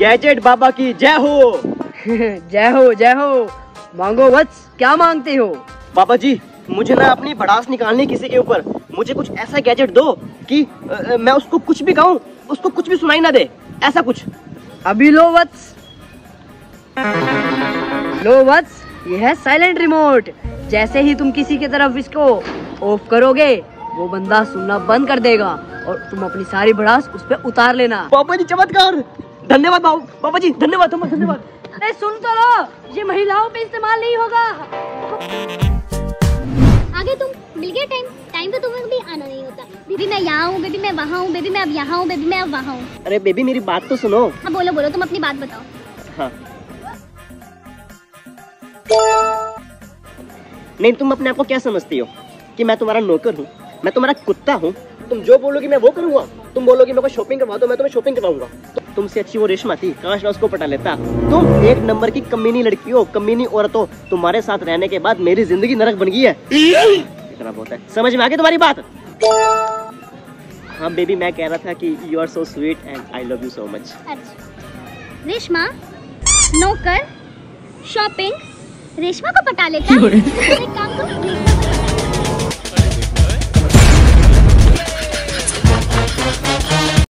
Gadget बाबा की जय हो। जय हो जय हो। मांगो वत्स, क्या मांगते हो? बाबा जी मुझे ना अपनी भड़ास निकालनी किसी के ऊपर, मुझे कुछ ऐसा गैजेट दो कि मैं उसको कुछ भी कहूँ उसको कुछ भी सुनाई ना दे, ऐसा कुछ। अभी लो वत्स, लो वत्स, ये है साइलेंट रिमोट। जैसे ही तुम किसी की तरफ इसको ऑफ करोगे वो बंदा सुनना बंद कर देगा और तुम अपनी सारी भड़ास उस पे उतार लेना। बाबा जी चमत्कार, धन्यवाद बाबा जी, धन्यवाद धन्यवाद। अरे सुन तो लो, ये महिलाओं पे इस्तेमाल नहीं होगा। आगे तुम मिल गया टाइम पे तुम्हें भी आना नहीं होता। बेबी मैं यहाँ हूँ, बेबी मैं वहाँ हूँ, बेबी मैं अब यहाँ हूँ, बेबी मैं अब वहाँ हूँ। अरे बेबी मेरी बात तो सुनो। हाँ बोलो बोलो, तुम अपनी बात बताओ। हाँ नहीं, तुम अपने आप को क्या समझती हो कि मैं तुम्हारा नौकर हूँ, मैं तुम्हारा कुत्ता हूँ? तुम जो बोलोगी मैं वो करूँगा। तुम बोलोगी मेरे को शॉपिंग करवा दो, मैं तुम्हें शॉपिंग करवाऊंगा। तुमसे अच्छी वो रेशमा थी, काश मैं उसको पटा लेता। तुम एक नंबर की कमीनी लड़की हो, कमीनी औरत हो। तुम्हारे साथ रहने के बाद मेरी जिंदगी नरक बन गई है। इतना बहुत है, समझ में आ गई तुम्हारी बात? हाँ बेबी, मैं कह रहा था कि you are so sweet and I love you so much. अच्छा रेशमा, नौकर, शॉपिंग, रेशमा को पटा लेता। एक काम करो,